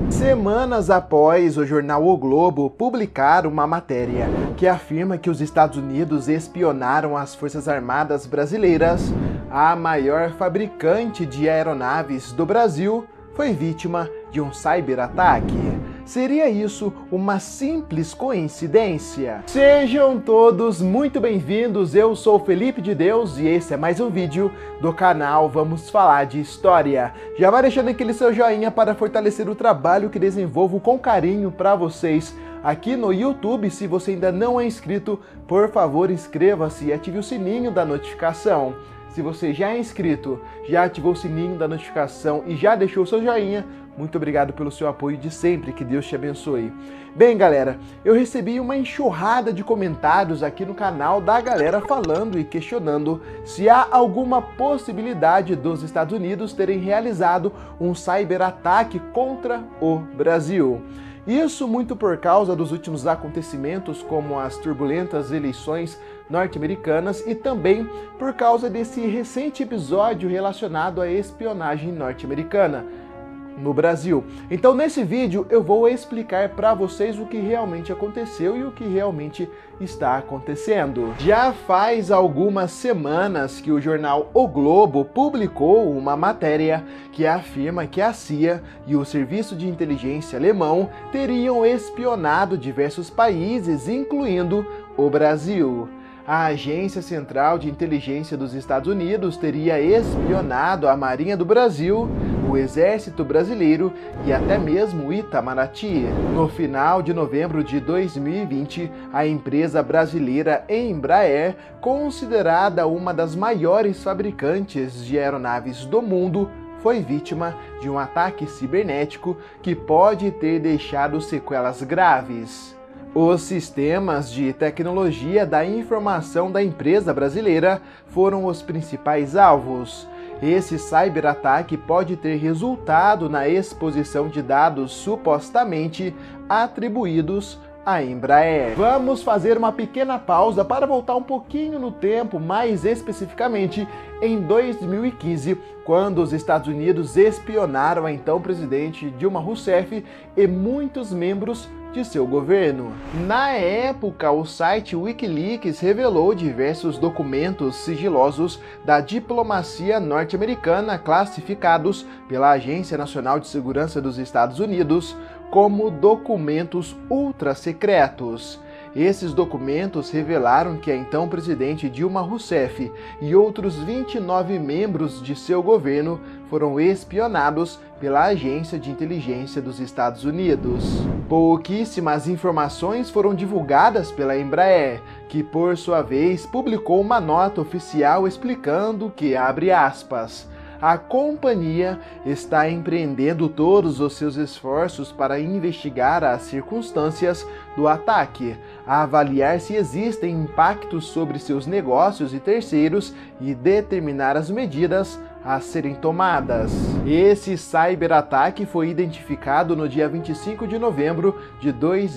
Semanas após o jornal O Globo publicar uma matéria que afirma que os Estados Unidos espionaram as Forças Armadas brasileiras, a maior fabricante de aeronaves do Brasil foi vítima de um cyberataque. Seria isso uma simples coincidência? Sejam todos muito bem-vindos, eu sou Felipe de Deus e esse é mais um vídeo do canal Vamos Falar de História. Já vai deixando aquele seu joinha para fortalecer o trabalho que desenvolvo com carinho para vocês aqui no YouTube. Se você ainda não é inscrito, por favor inscreva-se e ative o sininho da notificação. Se você já é inscrito, já ativou o sininho da notificação e já deixou o seu joinha, muito obrigado pelo seu apoio de sempre, que Deus te abençoe. Bem, galera, eu recebi uma enxurrada de comentários aqui no canal da galera falando e questionando se há alguma possibilidade dos Estados Unidos terem realizado um cyberataque contra o Brasil. Isso muito por causa dos últimos acontecimentos, como as turbulentas eleições norte-americanas e também por causa desse recente episódio relacionado à espionagem norte-americana no Brasil. Então nesse vídeo eu vou explicar para vocês o que realmente aconteceu e o que realmente está acontecendo. Já faz algumas semanas que o jornal O Globo publicou uma matéria que afirma que a CIA e o Serviço de Inteligência alemão teriam espionado diversos países, incluindo o Brasil. A Agência Central de Inteligência dos Estados Unidos teria espionado a Marinha do Brasil, o Exército Brasileiro e até mesmo o Itamaraty. No final de novembro de 2020, a empresa brasileira Embraer, considerada uma das maiores fabricantes de aeronaves do mundo, foi vítima de um ataque cibernético que pode ter deixado sequelas graves. Os sistemas de tecnologia da informação da empresa brasileira foram os principais alvos. Esse cyberataque pode ter resultado na exposição de dados supostamente atribuídos à Embraer. Vamos fazer uma pequena pausa para voltar um pouquinho no tempo, mais especificamente em 2015, quando os Estados Unidos espionaram a então presidente Dilma Rousseff e muitos membros de seu governo. Na época, o site Wikileaks revelou diversos documentos sigilosos da diplomacia norte-americana classificados pela Agência Nacional de Segurança dos Estados Unidos como documentos ultra-secretos. Esses documentos revelaram que a então presidente Dilma Rousseff e outros 29 membros de seu governo foram espionados pela Agência de Inteligência dos Estados Unidos. Pouquíssimas informações foram divulgadas pela Embraer, que por sua vez publicou uma nota oficial explicando que, abre aspas, a companhia está empreendendo todos os seus esforços para investigar as circunstâncias do ataque, avaliar se existem impactos sobre seus negócios e terceiros e determinar as medidas a serem tomadas. Esse cyberataque foi identificado no dia 25 de novembro de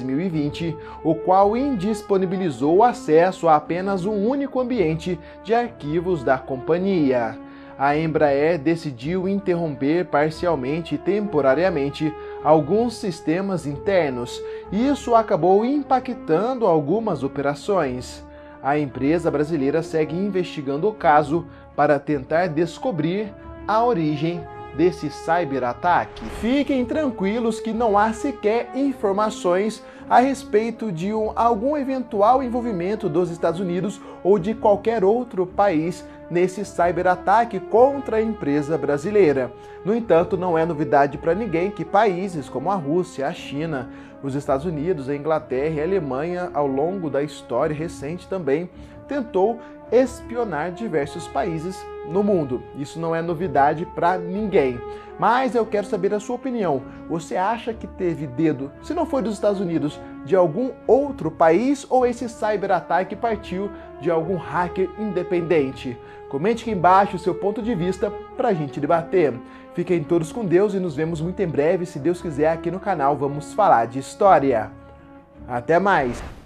2020, o qual indisponibilizou o acesso a apenas um único ambiente de arquivos da companhia. A Embraer decidiu interromper parcialmente e temporariamente alguns sistemas internos, e isso acabou impactando algumas operações. A empresa brasileira segue investigando o caso para tentar descobrir a origem desse cyberataque. Fiquem tranquilos que não há sequer informações a respeito de algum eventual envolvimento dos Estados Unidos ou de qualquer outro país nesse cyberataque contra a empresa brasileira. No entanto, não é novidade para ninguém que países como a Rússia, a China, os Estados Unidos, a Inglaterra e a Alemanha, ao longo da história recente também, tentou espionar diversos países no mundo. Isso não é novidade para ninguém. Mas eu quero saber a sua opinião. Você acha que teve dedo, se não foi dos Estados Unidos, de algum outro país, ou esse cyberataque partiu de algum hacker independente? Comente aqui embaixo o seu ponto de vista para a gente debater. Fiquem todos com Deus e nos vemos muito em breve, se Deus quiser, aqui no canal Vamos Falar de História. Até mais!